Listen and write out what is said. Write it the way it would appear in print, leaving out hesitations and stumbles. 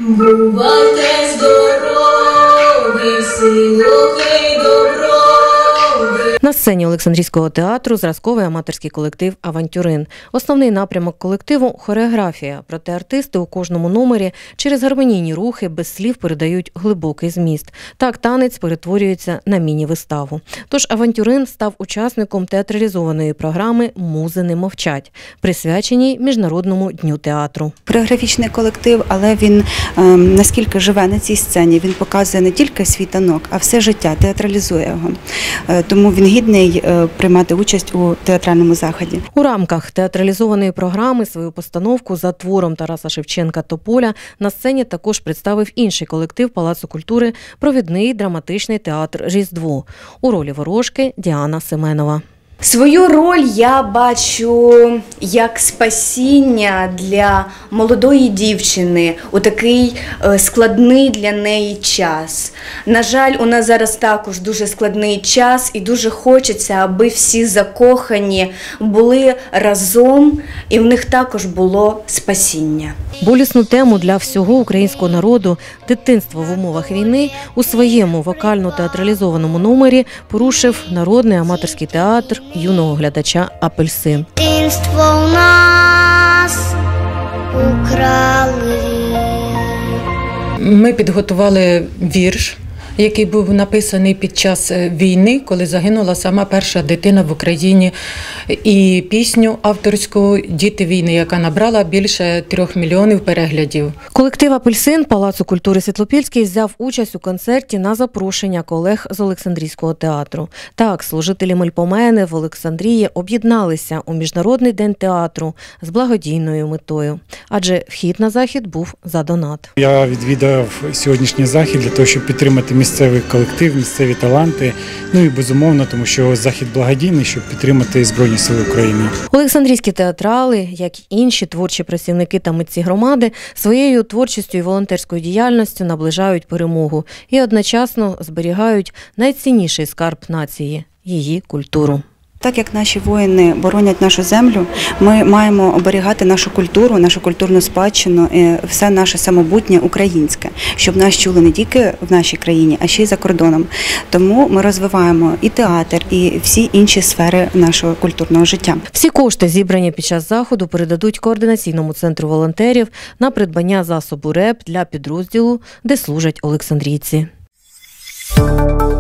Бувайте здорові, силохи й доброві. На сцені Олександрійського театру зразковий аматорський колектив «Авантюрин». Основний напрямок колективу – хореографія, проте артисти у кожному номері через гармонійні рухи без слів передають глибокий зміст. Так танець перетворюється на міні-виставу. Тож «Авантюрин» став учасником театралізованої програми «Музи не мовчать», присвяченій Міжнародному дню театру. Хореографічний колектив, але він наскільки живе на цій сцені, він показує не тільки свій танок, а все життя, театралізує його. Тому він гідний приймати участь у театральному заході. У рамках театралізованої програми свою постановку за твором Тараса Шевченка «Тополя» на сцені також представив інший колектив Палацу культури «Провідний драматичний театр Різдво». У ролі ворожки Діана Семенова. Свою роль я бачу як спасіння для молодої дівчини у такий складний для неї час. На жаль, у нас зараз також дуже складний час і дуже хочеться, аби всі закохані були разом і в них також було спасіння. Болісну тему для всього українського народу – дитинство в умовах війни – у своєму вокально-театралізованому номері порушив Народний аматорський театр юного глядача «Апельсин». Дитинство у нас украли. Ми підготували вірш, який був написаний під час війни, коли загинула сама перша дитина в Україні, і пісню авторську «Діти війни», яка набрала більше 3 мільйонів переглядів. Колектив «Апельсин» Палацу культури Світлопільський взяв участь у концерті на запрошення колег з Олександрійського театру. Так, служителі Мельпомени в Олександрії об'єдналися у Міжнародний день театру з благодійною метою. Адже вхід на захід був за донат. Я відвідав сьогоднішній захід для того, щоб підтримати місцевий колектив, місцеві таланти. Ну і безумовно, тому що захід благодійний, щоб підтримати Збройні Сили України. Олександрійські театрали, як і інші творчі працівники та митці громади, своєю творчістю і волонтерською діяльністю наближають перемогу і одночасно зберігають найцінніший скарб нації – її культуру. Так як наші воїни боронять нашу землю, ми маємо оберігати нашу культуру, нашу культурну спадщину, і все наше самобутнє українське, щоб нас чули не тільки в нашій країні, а ще й за кордоном. Тому ми розвиваємо і театр, і всі інші сфери нашого культурного життя. Всі кошти, зібрані під час заходу, передадуть Координаційному центру волонтерів на придбання засобу РЕП для підрозділу, де служать олександрійці.